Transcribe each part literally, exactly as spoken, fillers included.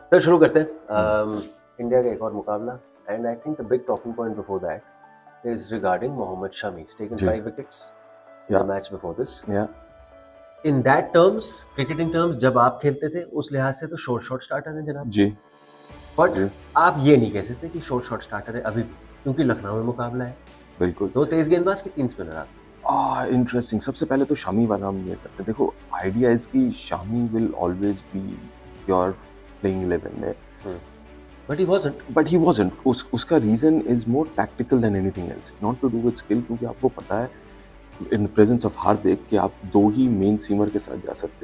तो शुरू करते हैं इंडिया का एक और मुकाबला and I think the big talking point before that is regarding Mohammed Shami taken five wickets in the match before this. In that terms, cricketing terms, जब आप खेलते थे उस लिहाज से तो शॉर्ट शॉर्ट स्टार्टर है जनाब जी, बट आप ये नहीं कह सकते कि शॉर्ट शॉर्ट स्टार्टर है अभी भी, क्योंकि लखनऊ में मुकाबला है। बिल्कुल दो तेज गेंदबाज की तीन स्पिनर आप आ इंटरेस्टिंग। सबसे पहले तो शामी वाला हम ये करते हैं। देखो, आइडिया इज कि Shami will always be your playing eleven में, but he wasn't but he wasn't. उस उसका reason is more tactical than anything else, not to do with skill, क्योंकि आपको पता है in the presence of Hardik कि आप दो ही मेन सीमर के साथ जा सकते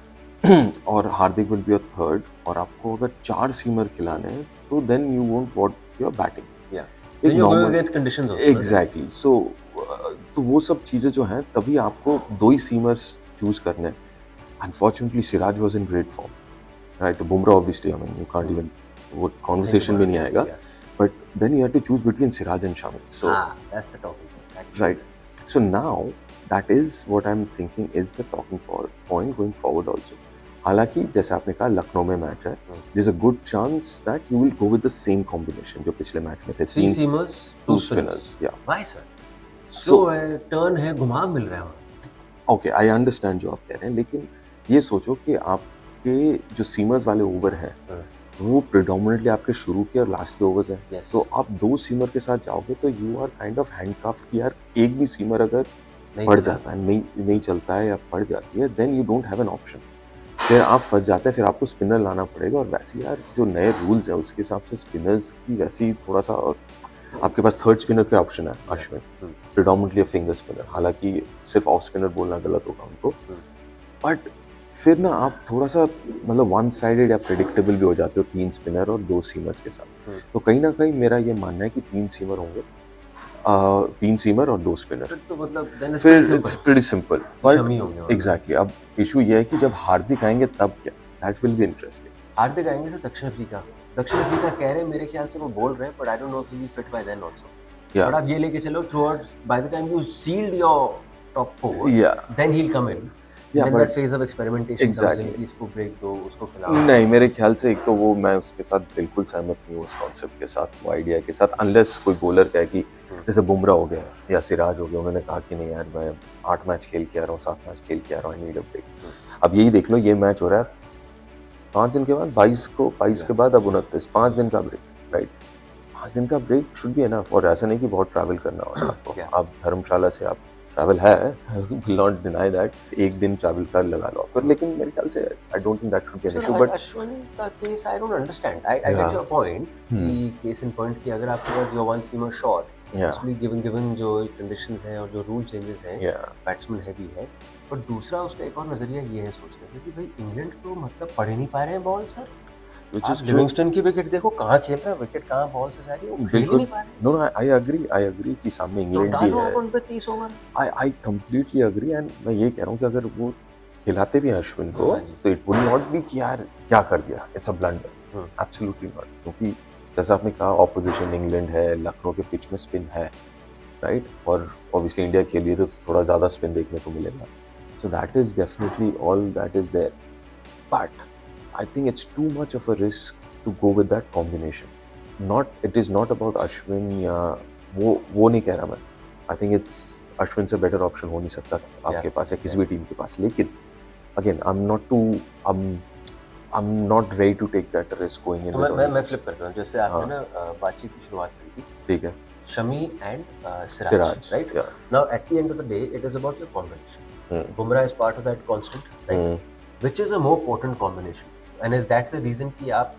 हो और Hardik will be your third, और आपको अगर चार सीमर खिलाने हैं तो then you won't want your batting. या then you're going against conditions also, exactly. So तो वो सब चीजें जो हैं, तभी आपको दो ही सीमर्स चूज करने। Unfortunately Siraj was in great form, right? तो Bumrah obviously, I mean you can't even, वो कॉन्वर्सेशन में नहीं आएगा, but then you have to choose between Siraj and Shami. So that's the talking point, right? So now that is what I am thinking is the talking point going forward also. हालांकि जैसे आपने कहा लखनऊ में match है, there is a good chance that you will go with the same combination जो पिछले match में थे, तीन सीमर्स टू स्पिनर्स। या व्हाई सर? सो टर्न है, घुमा मिल रहा है। ओके, आई अंडरस्टैंड जो आप कह रहे हैं, लेकिन ये सोचो कि आपके जो सीमर्स वाले ओवर हैं वो प्रेडोमिनेटली आपके शुरू के और लास्ट के ओवर्स हैं। yes. तो आप दो सीमर के साथ जाओगे तो you are kind of handcuffed कि यार एक भी सीमर अगर पड़ जाता है, नहीं नहीं चलता है या पड़ जाती है, then you don't have an option. फिर आप फंस जाते हैं, फिर आपको स्पिनर लाना पड़ेगा। और वैसे यार जो नए रूल्स हैं उसके हिसाब से स्पिनर्स की वैसे ही थोड़ा सा, और आपके पास थर्ड स्पिनर का ऑप्शन है अश्विन, प्रेडोमिनेटली फिंगर स्पिनर। हालांकि सिर्फ ऑफ स्पिनर बोलना गलत होगा उनको, बट फिर ना आप थोड़ा सा मतलब वन साइडेड या प्रेडिक्टेबल भी हो जाते हो तीन स्पिनर और दो सीमर्स के साथ। तो कहीं ना कहीं मेरा ये मानना है कि तीन सीमर होंगे, Uh, तीन सीमर और दो स्पिनर, तो मतलब फिर it's pretty simple. But exactly, अब इशू ये है कि जब हार्दिक आएंगे तब क्या, that will be interesting. Hardik आएंगे सर दक्षिण अफ्रीका, दक्षिण अफ्रीका कह रहे हैं, मेरे ख्याल से वो बोल रहे हैं, but I don't know if he fit by then also. But आप ये लेके चलो throughout, by the time you sealed your top four, then he will come in. Yeah, that phase of experimentation exactly. comes in, इसको break दो, उसको खिलाओ। नहीं, मेरे ख्याल से एक तो वो, मैं उसके साथ बिल्कुल सहमत नहीं हूँ, उस कॉन्सेप्ट के साथ, वो आइडिया के साथ, अनलेस कोई बॉलर कहे कि जैसे बुमराह हो गया या सिराज हो गया, उन्होंने कहा कि नहीं यार मैं आठ मैच खेल के आ रहा हूँ, सात मैच खेल के आ रहा हूँ, आई नीड अ ब्रेक। अब यही देख लो, ये मैच हो रहा है पाँच दिन के बाद, बाईस को, बाईस के बाद अब उनतीस, पाँच दिन का ब्रेक, राइट? पाँच दिन का ब्रेक शुड बी एनफ। और ऐसा नहीं कि बहुत ट्रैवल करना हो आपको, आप धर्मशाला से, आप ट्रैवल है, विल नॉट डिनाई दैट, एक दिन ट्रैवल कर लगा लो पर, लेकिन मेरे ख्याल से I don't think that should be an issue. But Ashwin का case I don't understand, I I get your point कि केस इन पॉइंट कि अगर आपके पास your one seamer shot, actually given given जो कंडीशंस हैं और जो रूल चेंजेस हैं, बैट्समैन हैवी है। और दूसरा उसका एक और नजरिया ये है सोचने का कि भाई इंग्लैंड तो मतलब पढ़ नहीं पा रहे हैं ball sir, which is Livingstone की विकेट देखो कहाँ खेल रहा है, विकेट कहाँ बॉल से सारी, वो खेल नहीं पा रहे। No no, I agree, I agree कि सामने इंग्लैंड भी है, उन पे तीस over. I I completely agree, and मैं ये कह रहा हूँ कि अगर वो खिलाते भी हैं अश्विन को तो इट वुड नॉट बी कि यार क्या कर दिया, it's a blunder, absolutely not. क्योंकि जैसा आपने कहा, ऑपोजिशन इंग्लैंड है, लखनऊ के पिच में स्पिन है, राइट? और ऑब्वियसली इंडिया के लिए तो थोड़ा ज़्यादा स्पिन देखने को मिलेगा, so that is definitely all that is there. But I think it's too much of a risk to go with that combination. Not, it is not about Ashwin या वो वो नहीं कह रहा मैं, I think it's अश्विन से better option हो नहीं सकता आपके yeah. पास या किसी भी टीम के पास। लेकिन again I'm not too I'm I'm not ready to take that risk going in. मैं मैं मैं flip करता हूँ, जैसे आपने ना बातचीत की शुरुआत करी थी, ठीक है, Shami and Siraj, right? Yeah. Now at the end of the day it is about your combination. hmm. Bumrah is part of that constant, right? hmm. Which is a more potent combination, and is that the reason कि आप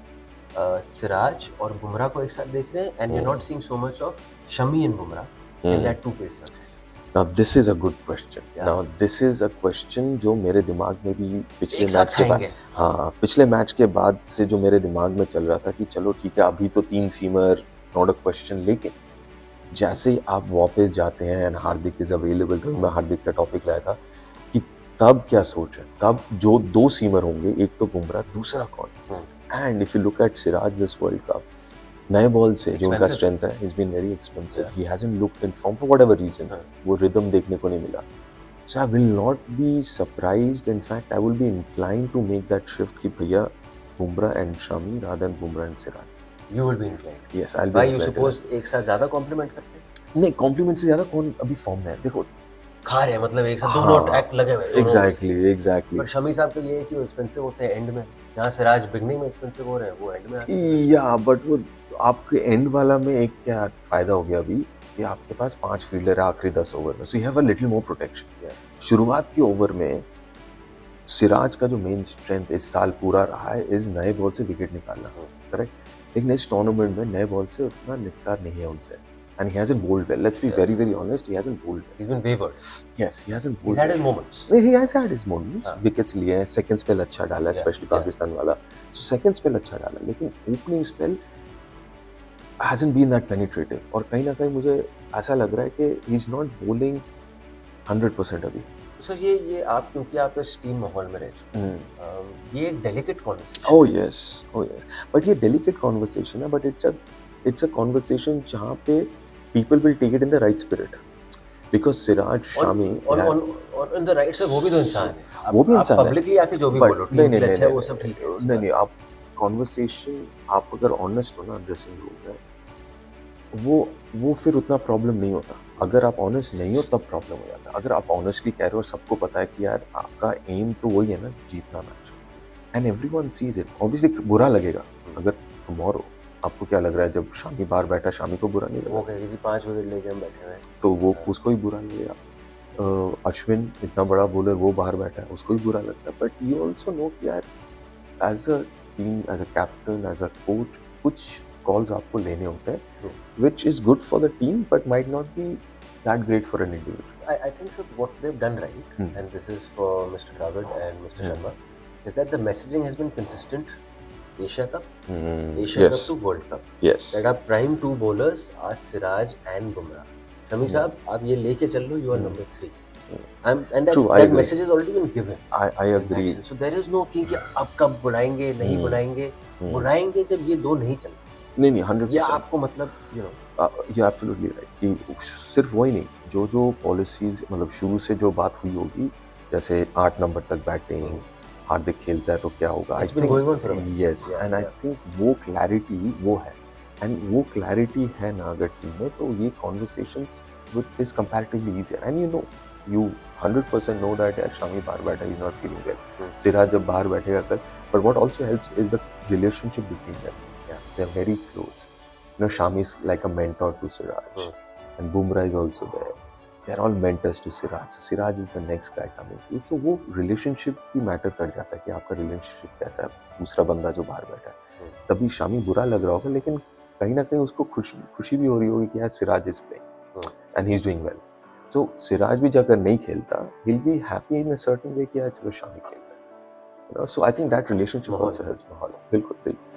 Siraj uh, और बुमराह को एक साथ देख रहे हैं, and you not seeing so much of Shami and Bumrah in that two pacer? Now this is a good question. Now this is a question जो मेरे दिमाग में भी पिछले मैच के बाद, हाँ पिछले मैच के बाद से जो मेरे दिमाग में चल रहा था कि चलो ठीक है, अभी तो तीन सीमर, नॉट अ क्वेश्चन। लेकिन जैसे ही आप वापस जाते हैं एंड हार्दिक इज अवेलेबल, तो मैं हार्दिक का टॉपिक लाया था कि तब क्या सोच है, तब जो दो सीमर होंगे, एक तो बुमराह, दूसरा कौन? And if you look at Siraj this World Cup, नए बॉल से जो उनका स्ट्रेंथ है, he's been very expensive. Yeah. He hasn't looked in form for whatever reason. Yeah. वो rhythm देखने को नहीं मिला. So I will not be surprised. In fact, I will be inclined to make that shift कि भैया Bumrah and Shami rather than Bumrah and Siraj. You will be inclined. Yes, I'll be. Why you suppose एक साथ ज़्यादा compliment करते हैं? नहीं, compliment से ज़्यादा कौन अभी form में है? देखो खा रहे हैं मतलब एक साथ दोनों एक्ट लगे हुए हैं। Exactly, exactly. पर शमी साहब तो ये है कि वो एक्सपेंसिव होते हैं एंड में, जहाँ सिराज बिगनिंग में एक्सपेंसिव हो रहे हैं वो एंड में आते हैं। या बट वो आपके एंड वाला में एक क्या फायदा हो गया अभी कि आपके पास पांच फील्डर है आखिरी दस ओवर में, so you have a little more protection. शुरुआत के ओवर में सिराज का जो मेन स्ट्रेंथ इस साल पूरा रहा है इस नए बॉल से विकेट निकालना, करेक्ट। लेकिन इस टूर्नामेंट में नए बॉल से उतना निपटार नहीं है उनसे, and he hasn't bowled well. Let's be yeah. very very honest, he hasn't bowled well. He's been wavered. Yes, he hasn't bowled. He's had well. his moments. He has had his moments. हाँ. Wickets लिए हैं, second spell अच्छा डाला, yeah. especially Pakistan वाला. So second spell अच्छा डाला, लेकिन opening spell hasn't been that penetrative. और कहीं ना कहीं मुझे ऐसा लग रहा है कि he's not bowling one hundred percent अभी. So ये ये आप क्योंकि आप इस टीम माहौल में रह चुके हैं, um, ये एक delicate conversation. Oh yes, oh yes. But ये delicate conversation है, but it's a it's a conversation जहाँ पे people will take it in the right spirit because Siraj, Shami on on on in the right side वो भी तो इंसान है, वो भी इंसान है, publicly आके जो भी बोलो टीम के लिए अच्छा है वो सब ठीक है। नहीं नहीं आप conversation आप अगर honest हो ना ड्रेसिंग रूम में वो वो फिर उतना प्रॉब्लम नहीं होता। अगर आप ऑनेस्ट नहीं हो तब प्रॉब्लम हो जाता है। अगर आप ऑनेस्टली कह रहे हो और सबको पता है कि यार आपका एम तो वही है ना, जीतना match, and everyone sees it, obviously बुरा लगेगा। अगर टुमारो आपको क्या लग रहा है जब शामी बाहर बैठा, शामी को बुरा नहीं लगा, वो कहेगी जी पांच विकेट लेके हम बैठे हुए हैं, तो वो उसको ही बुरा लगेगा। अश्विन इतना बड़ा बॉलर वो बाहर बैठा है, उसको ही बुरा लगता है। बट यू ऑल्सो नो कि यार as a team, as a captain, as a coach कुछ कॉल्स आपको लेने होते हैं which is good for the team but might not be that great for an individual. I, I think so what they've done right, hmm. and this is for Mister Dravid and Mister Hmm. Sharma, is that the messaging has been consistent. Asia Cup, Hmm. Asia Yes. Cup to World Cup. Yes. That our prime two bowlers are Siraj and Bumrah. Shami Hmm. साहब आप ये लेके चल लो, you are Hmm. number three. I'm, and that, True, I that agree. message has already been given. I I agree. So there is no कि कि अब कब बुलाएंगे नहीं Hmm. बुलाएंगे, Hmm. बुलाएंगे जब ये दो नहीं चल। नहीं नहीं हंड्रेड या आपको मतलब you know you absolutely right कि सिर्फ वही नहीं, जो जो पॉलिसीज मतलब शुरू से जो बात हुई होगी, जैसे आठ नंबर तक बैटिंग, हार्दिक खेलता है तो क्या होगा, I think yes, and I think वो क्लैरिटी वो है, एंड वो क्लैरिटी है ना अगर टीम में, तो ये conversations with is comparatively easier. And you know you hundred percent know that यार शामी बाहर बैठा, is not feeling well, Siraj जब बाहर बैठेगा कल, but what also helps is the relationship between them. They're very close. You know, Shami is like a mentor to Siraj, hmm. and Bumrah is also there. They're all mentors to Siraj. So Siraj is the next guy coming through. So वो relationship भी matter कर जाता है कि आपका relationship कैसा है, दूसरा बंदा जो बाहर बैठा है। hmm. तभी शामी बुरा लग रहा होगा, लेकिन कहीं ना कहीं उसको खुशी खुशी भी हो रही होगी कि यार Siraj is playing, hmm. and he's doing well. So Siraj भी अगर नहीं खेलता, he'll be happy in a certain way कि यार चलो शामी खेल रहा है. You know, so I think that relationship also helps. बिल्कुल बिल्कुल.